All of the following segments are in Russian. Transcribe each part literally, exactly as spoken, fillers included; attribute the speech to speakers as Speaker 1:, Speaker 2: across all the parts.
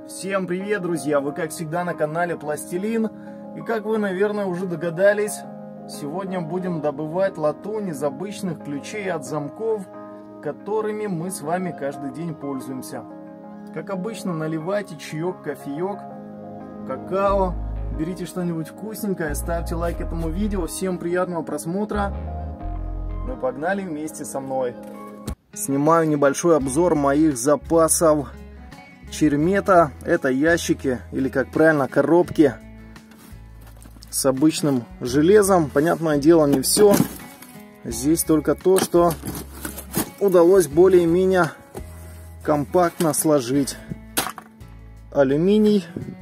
Speaker 1: Всем привет, друзья! Вы, как всегда, на канале Пластилин. И как вы, наверное, уже догадались, сегодня будем добывать латунь из обычных ключей от замков, которыми мы с вами каждый день пользуемся. Как обычно, наливайте чаек, кофеек, какао, берите что-нибудь вкусненькое, ставьте лайк этому видео. Всем приятного просмотра. Мы погнали вместе со мной. Снимаю небольшой обзор моих запасов чермета. Это ящики, или как правильно, коробки с обычным железом. Понятное дело, не все. Здесь только то, что удалось более-менее компактно сложить. Алюминий.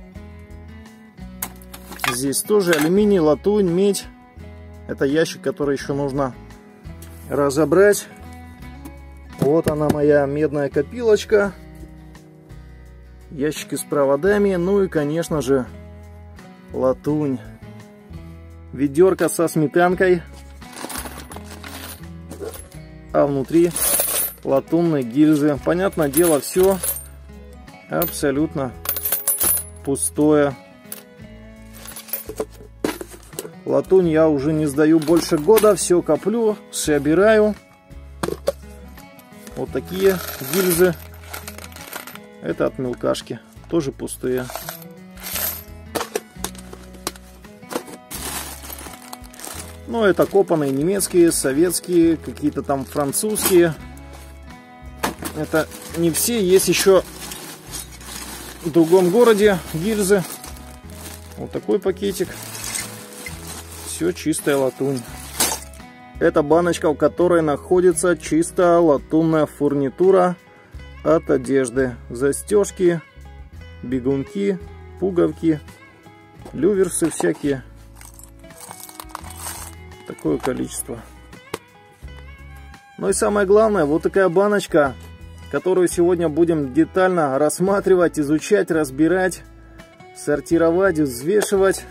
Speaker 1: Здесь тоже алюминий, латунь, медь. Это ящик, который еще нужно разобрать. Вот она, моя медная копилочка. Ящики с проводами. Ну и, конечно же, латунь. Ведерко со сметанкой. А внутри латунные гильзы. Понятное дело, все абсолютно пустое. Латунь я уже не сдаю больше года. Все коплю, собираю. Вот такие гильзы. Это от мелкашки. Тоже пустые. Ну, это копанные немецкие, советские, какие-то там французские. Это не все. Есть еще в другом городе гильзы. Вот такой пакетик. Все чистая латунь. Это баночка, в которой находится чисто латунная фурнитура от одежды. Застежки, бегунки, пуговки, люверсы всякие. Такое количество. Ну и самое главное, вот такая баночка, которую сегодня будем детально рассматривать, изучать, разбирать, сортировать, взвешивать.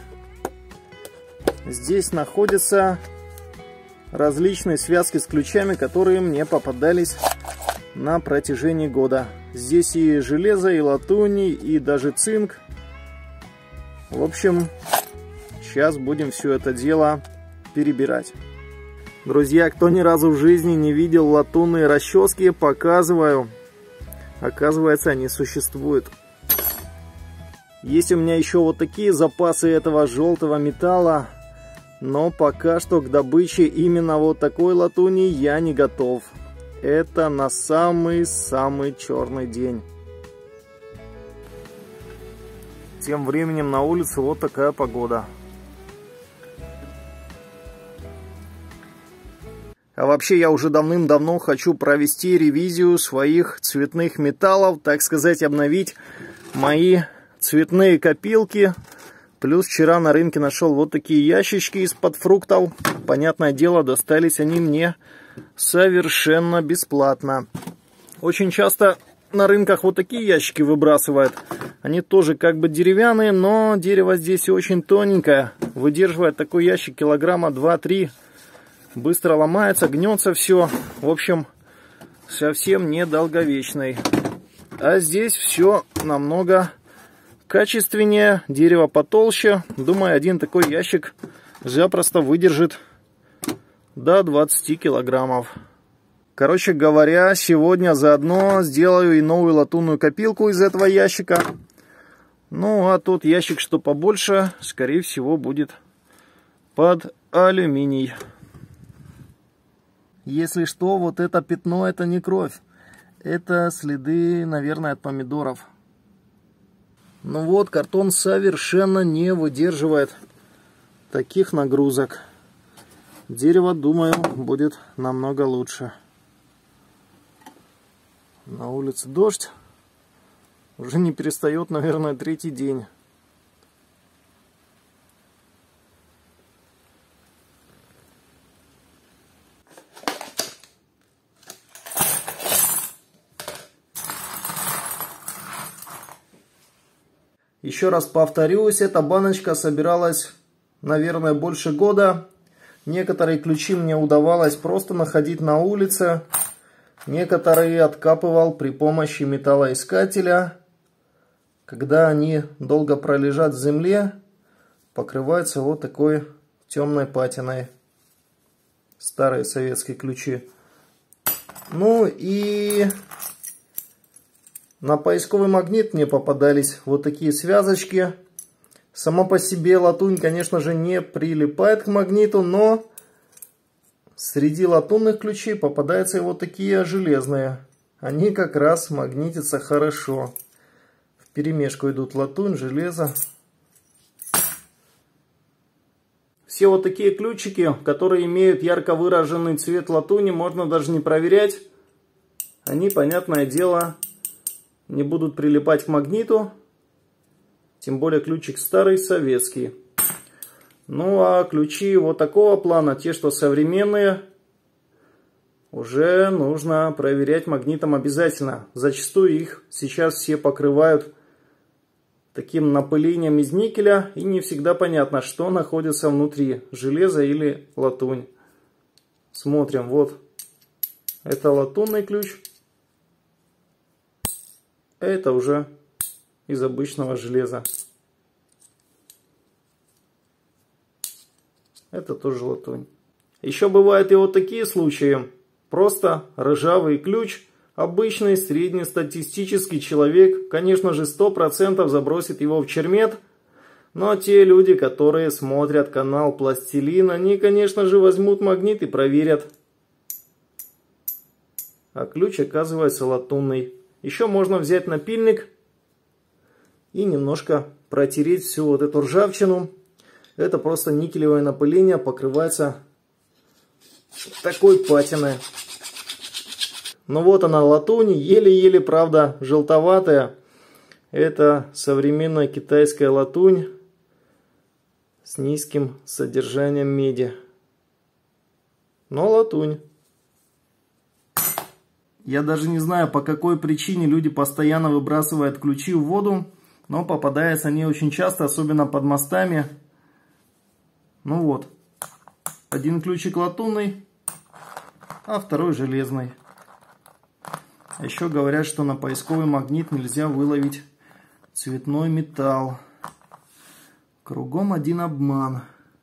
Speaker 1: Здесь находятся различные связки с ключами, которые мне попадались на протяжении года. Здесь и железо, и латунь, и даже цинк. В общем, сейчас будем все это дело перебирать. Друзья, кто ни разу в жизни не видел латунные расчески, показываю. Оказывается, они существуют. Есть у меня еще вот такие запасы этого желтого металла. Но пока что к добыче именно вот такой латуни я не готов. Это на самый-самый черный день. Тем временем на улице вот такая погода. А вообще я уже давным-давно хочу провести ревизию своих цветных металлов. Так сказать, обновить мои цветные копилки. Плюс вчера на рынке нашел вот такие ящички из-под фруктов. Понятное дело, достались они мне совершенно бесплатно. Очень часто на рынках вот такие ящики выбрасывают. Они тоже как бы деревянные, но дерево здесь очень тоненькое. Выдерживает такой ящик килограмма два-три. Быстро ломается, гнется все. В общем, совсем не долговечный. А здесь все намного качественнее, дерево потолще. Думаю, один такой ящик запросто выдержит до двадцати килограммов. Короче говоря, сегодня заодно сделаю и новую латунную копилку из этого ящика. Ну, а тот ящик, что побольше, скорее всего, будет под алюминий. Если что, вот это пятно, это не кровь. Это следы, наверное, от помидоров. Ну вот, картон совершенно не выдерживает таких нагрузок. Дерево, думаю, будет намного лучше. На улице дождь. Уже не перестает, наверное, третий день. Еще раз повторюсь, эта баночка собиралась, наверное, больше года. Некоторые ключи мне удавалось просто находить на улице. Некоторые откапывал при помощи металлоискателя. когда они долго пролежат в земле, покрываются вот такой темной патиной. Старые советские ключи. Ну и на поисковый магнит мне попадались вот такие связочки. Сама по себе латунь, конечно же, не прилипает к магниту, но среди латунных ключей попадаются и вот такие железные. Они как раз магнитятся хорошо. Вперемешку идут латунь, железо. Все вот такие ключики, которые имеют ярко выраженный цвет латуни, можно даже не проверять. Они, понятное дело, не будут прилипать к магниту. Тем более ключик старый, советский. Ну а ключи вот такого плана, те, что современные, уже нужно проверять магнитом обязательно. Зачастую их сейчас все покрывают таким напылением из никеля, и не всегда понятно, что находится внутри, железо или латунь. Смотрим, вот, это латунный ключ, это уже из обычного железа. Это тоже латунь. Еще бывают и вот такие случаи. Просто ржавый ключ. Обычный среднестатистический человек, конечно же, сто процентов забросит его в чермет. Но те люди, которые смотрят канал Пластилин, они, конечно же, возьмут магнит и проверят. А ключ оказывается латунный. Еще можно взять напильник и немножко протереть всю вот эту ржавчину. Это просто никелевое напыление покрывается такой патиной. Ну вот она латунь, еле-еле, правда, желтоватая. Это современная китайская латунь с низким содержанием меди. Но латунь. Я даже не знаю, по какой причине люди постоянно выбрасывают ключи в воду, но попадаются они очень часто, особенно под мостами. Ну вот, один ключик латунный, а второй железный. А еще говорят, что на поисковый магнит нельзя выловить цветной металл. Кругом один обман.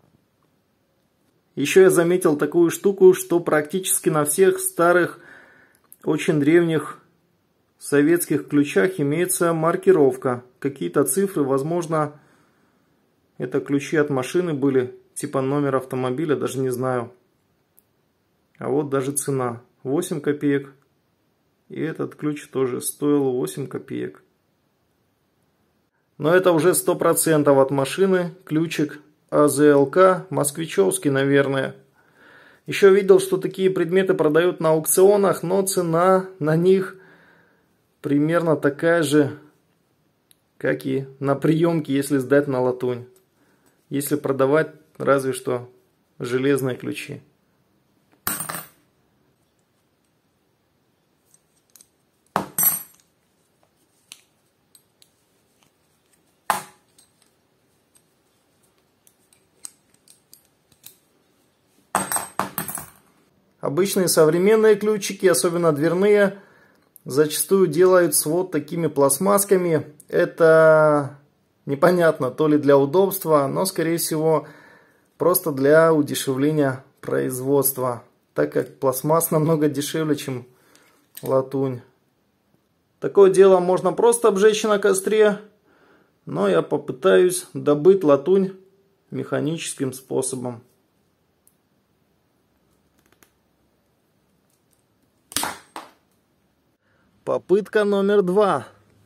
Speaker 1: Еще я заметил такую штуку, что практически на всех старых, очень древних советских ключах имеется маркировка. Какие-то цифры, возможно, это ключи от машины были, типа номер автомобиля, даже не знаю. А вот даже цена восемь копеек. И этот ключ тоже стоил восемь копеек. Но это уже сто процентов от машины. Ключик а зэ эл ка, москвичевский, наверное. Еще видел, что такие предметы продают на аукционах, но цена на них примерно такая же, как и на приемке, если сдать на латунь. Если продавать, разве что железные ключи. Обычные современные ключики, особенно дверные, зачастую делают с вот такими пластмассками. Это непонятно, то ли для удобства, но скорее всего просто для удешевления производства, так как пластмасс намного дешевле, чем латунь. Такое дело можно просто обжечь на костре, но я попытаюсь добыть латунь механическим способом. Попытка номер два.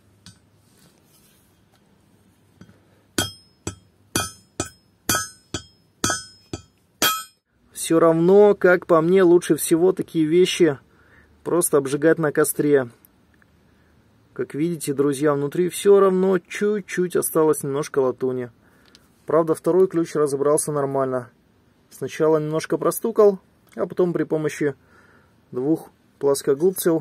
Speaker 1: Все равно, как по мне, лучше всего такие вещи просто обжигать на костре. Как видите, друзья, внутри все равно чуть-чуть осталось немножко латуни. Правда, второй ключ разобрался нормально. Сначала немножко простукал, а потом при помощи двух плоскогубцев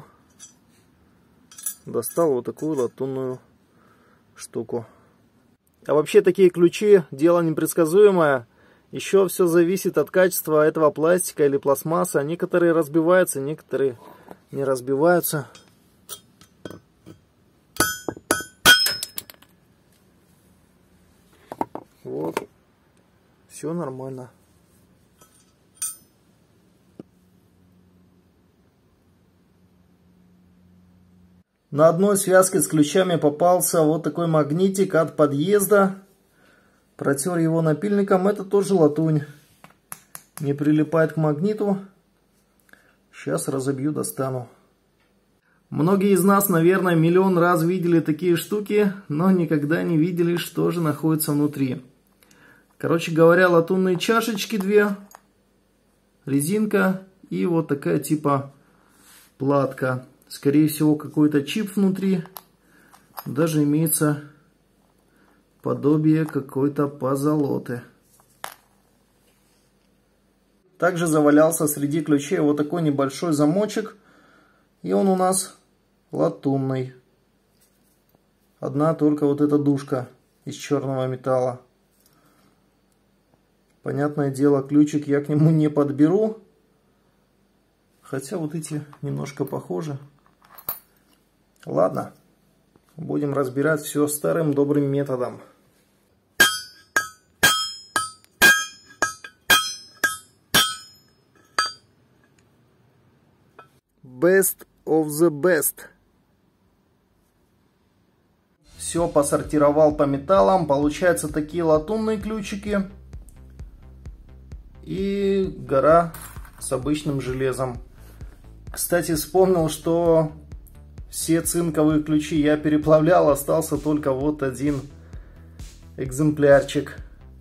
Speaker 1: достал вот такую латунную штуку. А вообще такие ключи дело непредсказуемое. Еще все зависит от качества этого пластика или пластмассы. Некоторые разбиваются, некоторые не разбиваются. Все нормально. На одной связке с ключами попался вот такой магнитик от подъезда. Протер его напильником. Это тоже латунь. Не прилипает к магниту. Сейчас разобью, достану. Многие из нас, наверное, миллион раз видели такие штуки, но никогда не видели, что же находится внутри. Короче говоря, латунные чашечки две, резинка и вот такая типа платка. Скорее всего, какой-то чип внутри. Даже имеется подобие какой-то позолоты. Также завалялся среди ключей вот такой небольшой замочек. И он у нас латунный. Одна только вот эта дужка из черного металла. Понятное дело, ключик я к нему не подберу. Хотя вот эти немножко похожи. Ладно, будем разбирать все старым добрым методом. Best of the best. Все посортировал по металлам. Получаются такие латунные ключики. И гора с обычным железом. Кстати, вспомнил, что все цинковые ключи я переплавлял. Остался только вот один экземплярчик.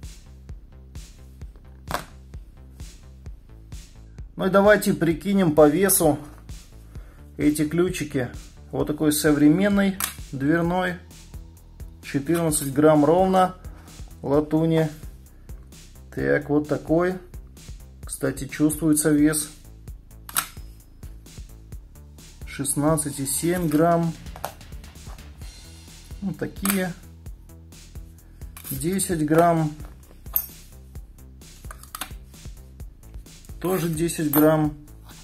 Speaker 1: Ну и давайте прикинем по весу эти ключики. Вот такой современный дверной. четырнадцать грамм ровно латуни. Так, вот такой. Кстати, чувствуется вес. шестнадцать и семь грамм. Вот такие. десять грамм. Тоже десять грамм.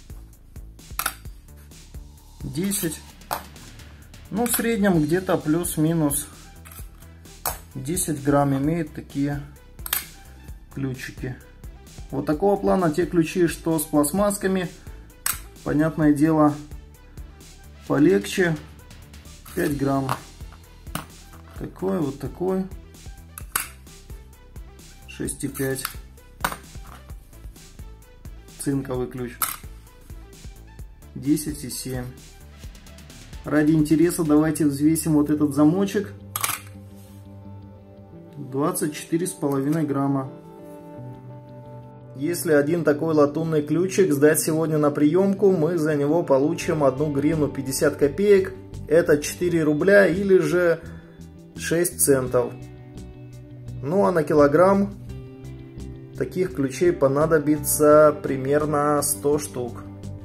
Speaker 1: десять. Ну, в среднем где-то плюс-минус десять грамм имеют такие ключики. Вот такого плана те ключи, что с пластмассками, понятное дело, полегче. пять грамм. Такой, вот такой. шесть и пять. Цинковый ключ. десять и семь. Ради интереса давайте взвесим вот этот замочек. двадцать четыре с половиной грамма. Если один такой латунный ключик сдать сегодня на приемку, мы за него получим одну гривну пятьдесят копеек. Это четыре рубля или же шесть центов. Ну а на килограмм таких ключей понадобится примерно сто штук.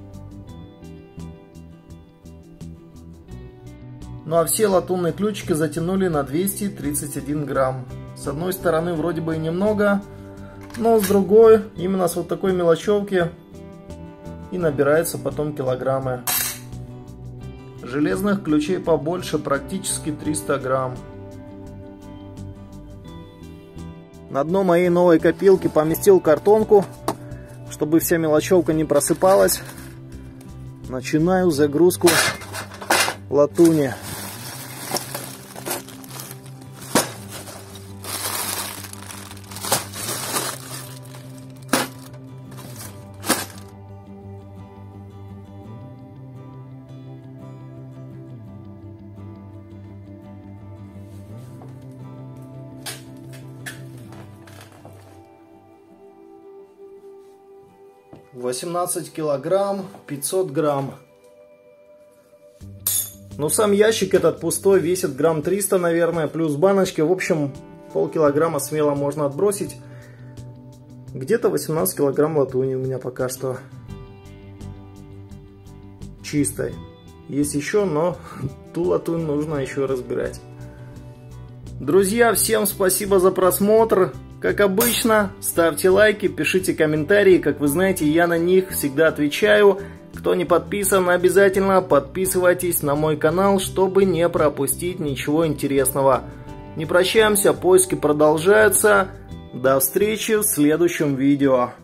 Speaker 1: Ну а все латунные ключики затянули на двести тридцать один грамм. С одной стороны вроде бы и немного, но с другой, именно с вот такой мелочевки и набирается потом килограммы. Железных ключей побольше, практически триста грамм. На дно моей новой копилки поместил картонку, чтобы вся мелочевка не просыпалась. Начинаю загрузку латуни. восемнадцать килограмм, пятьсот грамм. Ну, сам ящик этот пустой, весит грамм триста, наверное, плюс баночки. В общем, полкилограмма смело можно отбросить. Где-то восемнадцать килограмм латуни у меня пока что чистой. Есть еще, но ту латунь нужно еще разбирать. Друзья, всем спасибо за просмотр. Как обычно, ставьте лайки, пишите комментарии. Как вы знаете, я на них всегда отвечаю. Кто не подписан, обязательно подписывайтесь на мой канал, чтобы не пропустить ничего интересного. Не прощаемся, поиски продолжаются. До встречи в следующем видео.